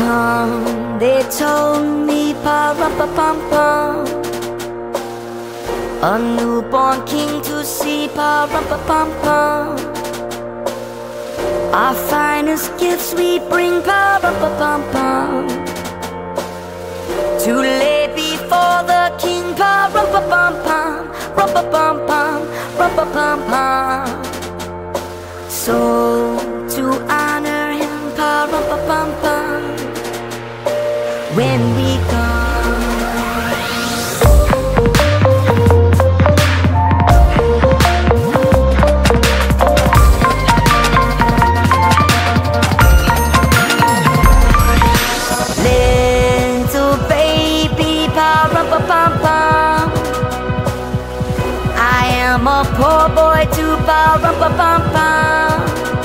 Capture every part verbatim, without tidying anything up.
come, they told me pa-rum-pa-pum-pum, a newborn king to see, pa-rum-pa-pum-pum. Our finest gifts we bring, pa-rum-pa-pum-pum, to lay before the king, pa-rum-pa-pum-pum, rum-pa-pum-pum, rum-pa-pum-pum. So to honor him, pa-rum-pa-pum-pum, when we come, little baby, pa-rum-pa-pum-pum, I am a poor boy too, pa-rum-pa-pum-pum.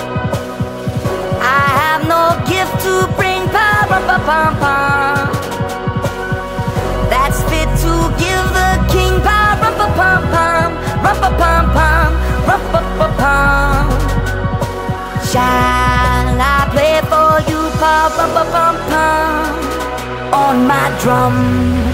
I have no gift to bring, pa-rum-pa-pum-pum, that's fit to give the king, pa-rum-pa-pum-pum, rum-pa-pum-pum, rum-pa-pa-pum. Shall I play for you, pa-rum-pa-pum-pum, on my drum?